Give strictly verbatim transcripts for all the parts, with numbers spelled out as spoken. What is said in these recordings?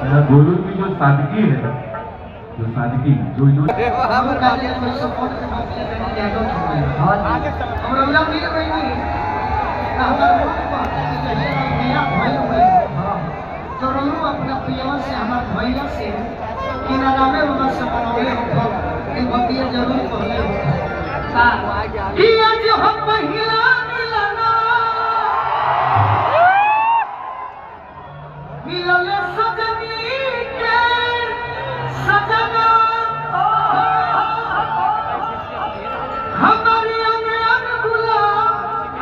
गोलू की जो सादगी है, जो सादगी जो इन्होंने अपना प्रियवा से हमारे भैया से किनारा में होगा समनौले होगा एक बतिया जरूर कहले होगा कि आज हम महिला मिलना मिलले सजनी के सजना हमारी अंगन गुलाब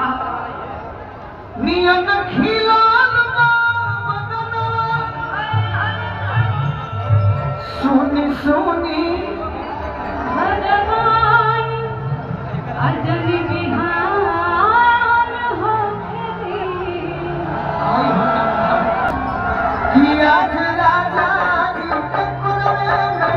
नियन खिलाल सोनी सोनी भगवान अजनी बिहार हो कि आज राजा जी के कुलवे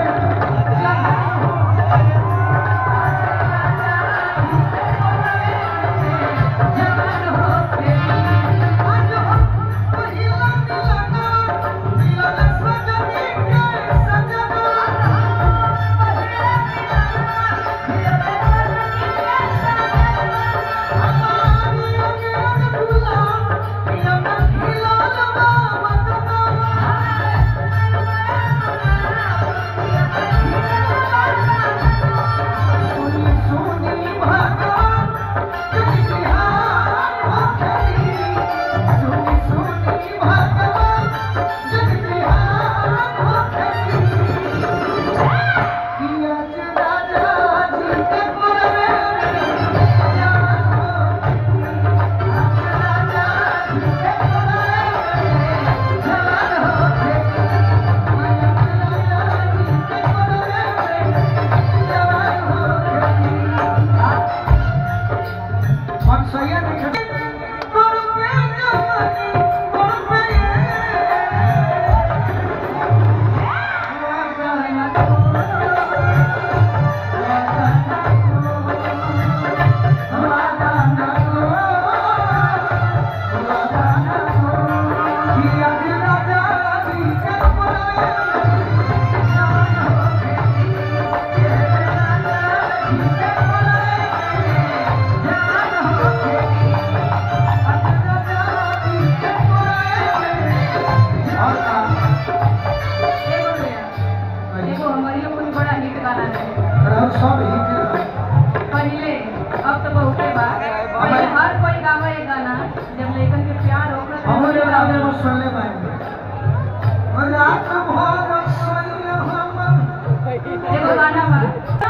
पहले अब तो बहुत बात हर कोई गावे गाना जब लेकर के प्यार होगा हमारे गाने में सुनने पाएंगे रात भर सोइए हम एगो गाना बा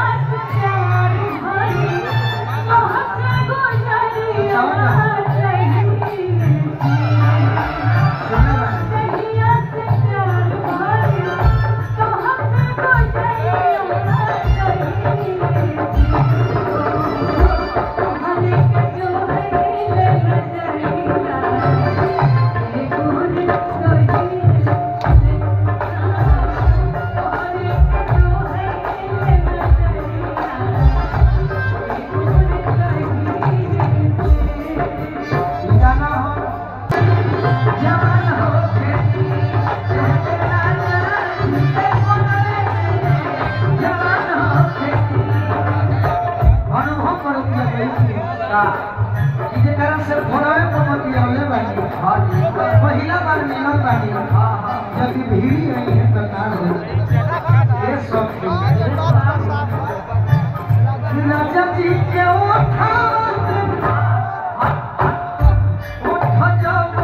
महिला बार मिलन बानी जब भीड़ी आई है तो कार हो ये सब राजा जी के उठा उठा जब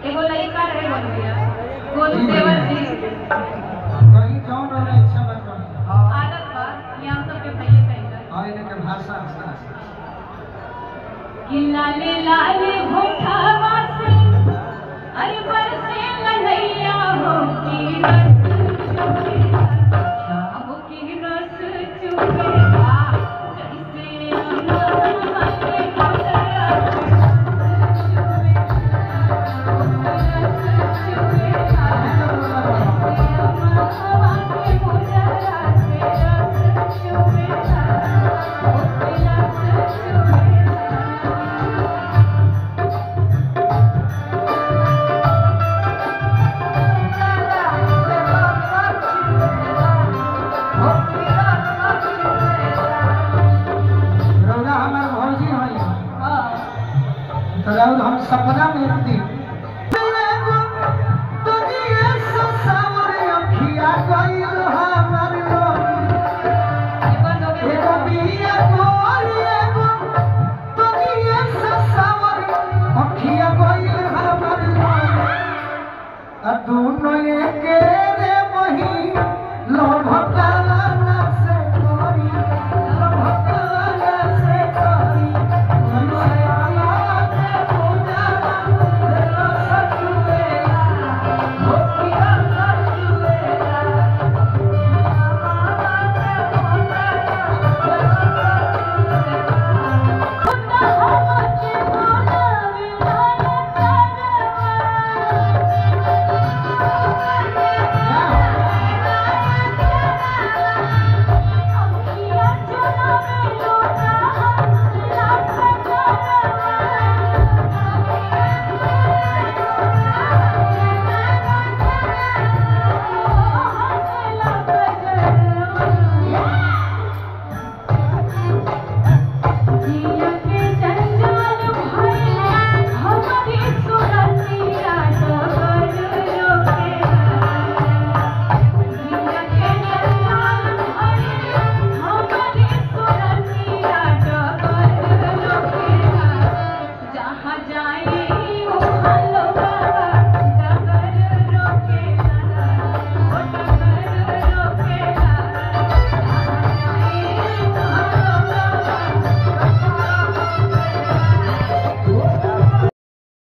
एगो लड़का रहे बोल गया गोलू देवर जी कहीं कौन होना इच्छा मत करो आदत बा ये हम सब के भैया कहेंगे और इनके भाषा कि लाले लाले होठवा से अरे बरसे ललैया हो की रस हो की रस चुकेगा जैसे अमवा के मोजरा हम सपना में थी दोनों